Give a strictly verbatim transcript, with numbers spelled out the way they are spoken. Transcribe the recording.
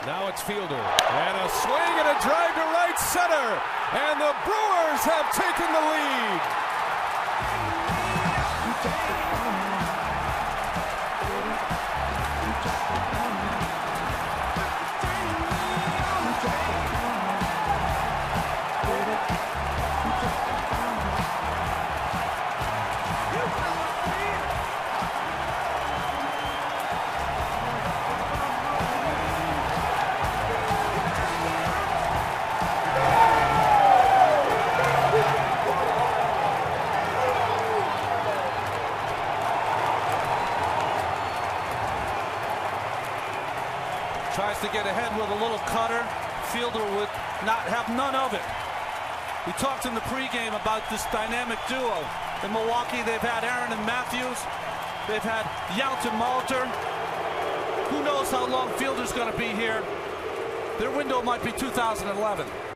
Now it's Fielder, and a swing and a drive to right center, and the Brewers have taken the lead. Tries to get ahead with a little cutter. Fielder would not have none of it. We talked in the pregame about this dynamic duo. In Milwaukee, they've had Aaron and Matthews. They've had Yount and Malter. Who knows how long Fielder's going to be here? Their window might be two thousand eleven.